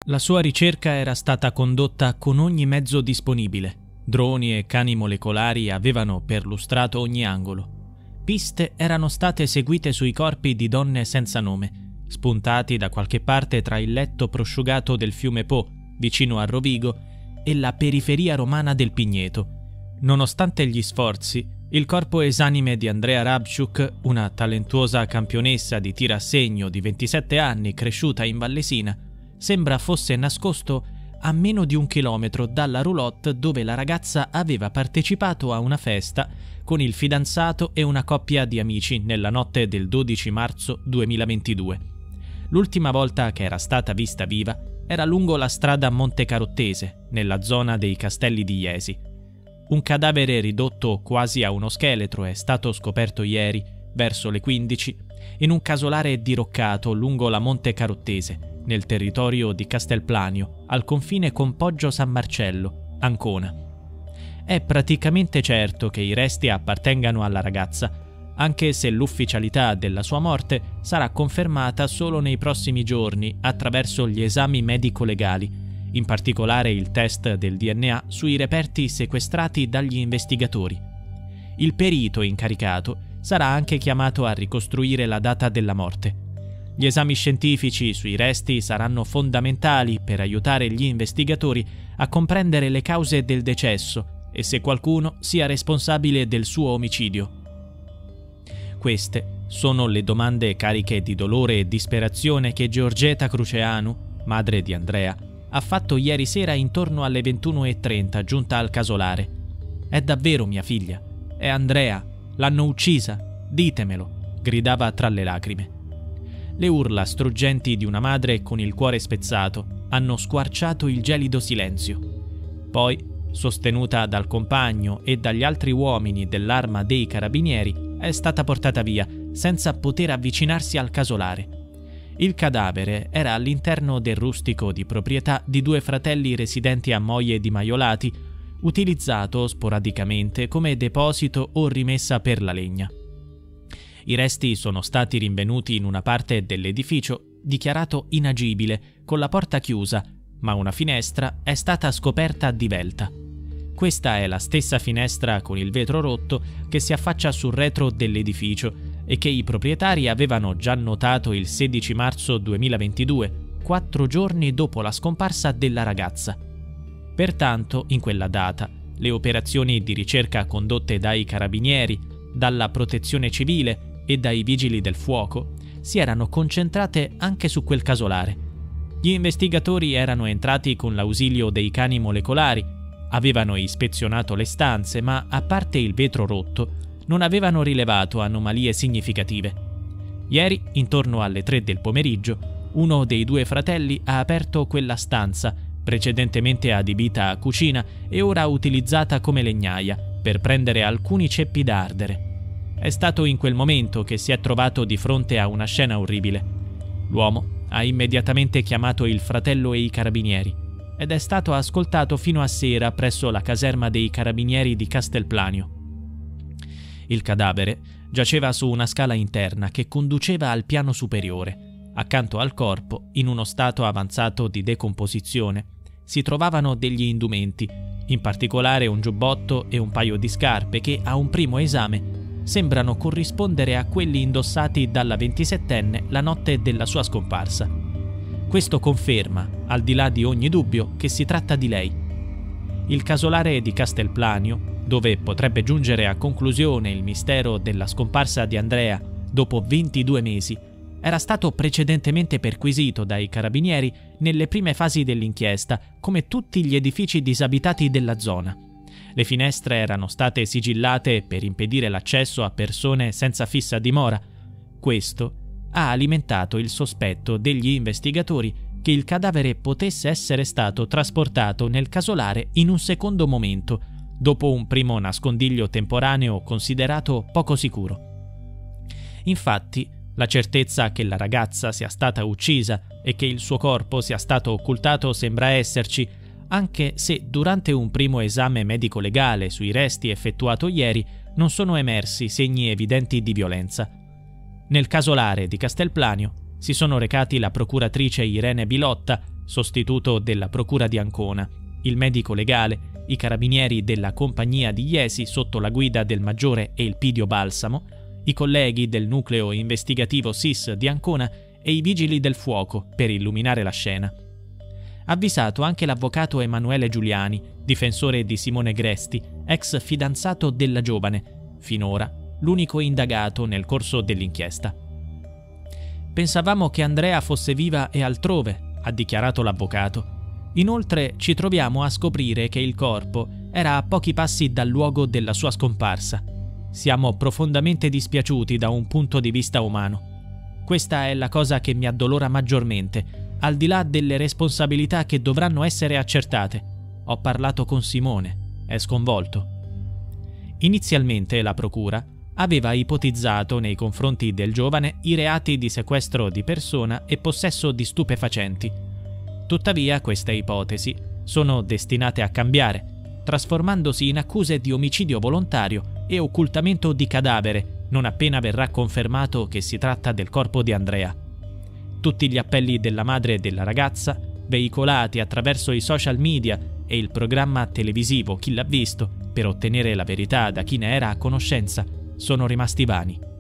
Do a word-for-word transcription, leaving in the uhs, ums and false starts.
La sua ricerca era stata condotta con ogni mezzo disponibile. Droni e cani molecolari avevano perlustrato ogni angolo. Piste erano state eseguite sui corpi di donne senza nome, spuntati da qualche parte tra il letto prosciugato del fiume Po, vicino a Rovigo, e la periferia romana del Pigneto. Nonostante gli sforzi, il corpo esanime di Andrea Rabchuk, una talentuosa campionessa di tiro a segno di ventisette anni cresciuta in Vallesina, sembra fosse nascosto a meno di un chilometro dalla roulotte dove la ragazza aveva partecipato a una festa con il fidanzato e una coppia di amici nella notte del dodici marzo duemilaventidue. L'ultima volta che era stata vista viva era lungo la strada Montecarottese, nella zona dei Castelli di Jesi. Un cadavere ridotto quasi a uno scheletro è stato scoperto ieri, verso le quindici, in un casolare diroccato lungo la Montecarottese, nel territorio di Castelplanio, al confine con Poggio San Marcello, Ancona. È praticamente certo che i resti appartengano alla ragazza, anche se l'ufficialità della sua morte sarà confermata solo nei prossimi giorni attraverso gli esami medico-legali, in particolare il test del D N A sui reperti sequestrati dagli investigatori. Il perito incaricato sarà anche chiamato a ricostruire la data della morte. Gli esami scientifici sui resti saranno fondamentali per aiutare gli investigatori a comprendere le cause del decesso e se qualcuno sia responsabile del suo omicidio. Queste sono le domande cariche di dolore e disperazione che Georgeta Cruceanu, madre di Andrea, ha fatto ieri sera intorno alle ventuno e trenta giunta al casolare. «È davvero mia figlia? È Andrea? L'hanno uccisa? Ditemelo!» gridava tra le lacrime. Le urla struggenti di una madre con il cuore spezzato hanno squarciato il gelido silenzio. Poi, sostenuta dal compagno e dagli altri uomini dell'Arma dei Carabinieri, è stata portata via, senza poter avvicinarsi al casolare. Il cadavere era all'interno del rustico di proprietà di due fratelli residenti a Moie di Maiolati, utilizzato sporadicamente come deposito o rimessa per la legna. I resti sono stati rinvenuti in una parte dell'edificio dichiarato inagibile, con la porta chiusa, ma una finestra è stata scoperta di velta. Questa è la stessa finestra con il vetro rotto che si affaccia sul retro dell'edificio e che i proprietari avevano già notato il sedici marzo duemilaventidue, quattro giorni dopo la scomparsa della ragazza. Pertanto, in quella data, le operazioni di ricerca condotte dai carabinieri, dalla protezione civile e dai vigili del fuoco si erano concentrate anche su quel casolare. Gli investigatori erano entrati con l'ausilio dei cani molecolari, avevano ispezionato le stanze, ma a parte il vetro rotto non avevano rilevato anomalie significative. Ieri, intorno alle tre del pomeriggio, uno dei due fratelli ha aperto quella stanza, precedentemente adibita a cucina e ora utilizzata come legnaia, per prendere alcuni ceppi da ardere. È stato in quel momento che si è trovato di fronte a una scena orribile. L'uomo ha immediatamente chiamato il fratello e i carabinieri ed è stato ascoltato fino a sera presso la caserma dei carabinieri di Castelplanio. Il cadavere giaceva su una scala interna che conduceva al piano superiore. Accanto al corpo, in uno stato avanzato di decomposizione, si trovavano degli indumenti, in particolare un giubbotto e un paio di scarpe che, a un primo esame, sembrano corrispondere a quelli indossati dalla ventisettenne la notte della sua scomparsa. Questo conferma, al di là di ogni dubbio, che si tratta di lei. Il casolare di Castelplanio, dove potrebbe giungere a conclusione il mistero della scomparsa di Andrea dopo ventidue mesi, era stato precedentemente perquisito dai carabinieri nelle prime fasi dell'inchiesta, come tutti gli edifici disabitati della zona. Le finestre erano state sigillate per impedire l'accesso a persone senza fissa dimora. Questo ha alimentato il sospetto degli investigatori che il cadavere potesse essere stato trasportato nel casolare in un secondo momento, dopo un primo nascondiglio temporaneo considerato poco sicuro. Infatti, la certezza che la ragazza sia stata uccisa e che il suo corpo sia stato occultato sembra esserci, anche se durante un primo esame medico-legale sui resti effettuato ieri non sono emersi segni evidenti di violenza. Nel casolare di Castelplanio si sono recati la procuratrice Irene Bilotta, sostituto della Procura di Ancona, il medico legale, i carabinieri della compagnia di Jesi sotto la guida del maggiore Elpidio Balsamo, i colleghi del nucleo investigativo S I S di Ancona e i vigili del fuoco per illuminare la scena. Avvisato anche l'avvocato Emanuele Giuliani, difensore di Simone Gresti, ex fidanzato della giovane, finora l'unico indagato nel corso dell'inchiesta. Pensavamo che Andrea fosse viva e altrove, ha dichiarato l'avvocato. Inoltre ci troviamo a scoprire che il corpo era a pochi passi dal luogo della sua scomparsa. Siamo profondamente dispiaciuti da un punto di vista umano. Questa è la cosa che mi addolora maggiormente, al di là delle responsabilità che dovranno essere accertate. Ho parlato con Simone, è sconvolto. Inizialmente la procura aveva ipotizzato nei confronti del giovane i reati di sequestro di persona e possesso di stupefacenti. Tuttavia queste ipotesi sono destinate a cambiare, trasformandosi in accuse di omicidio volontario e occultamento di cadavere non appena verrà confermato che si tratta del corpo di Andrea. Tutti gli appelli della madre della ragazza, veicolati attraverso i social media e il programma televisivo Chi l'ha visto, per ottenere la verità da chi ne era a conoscenza, sono rimasti vani.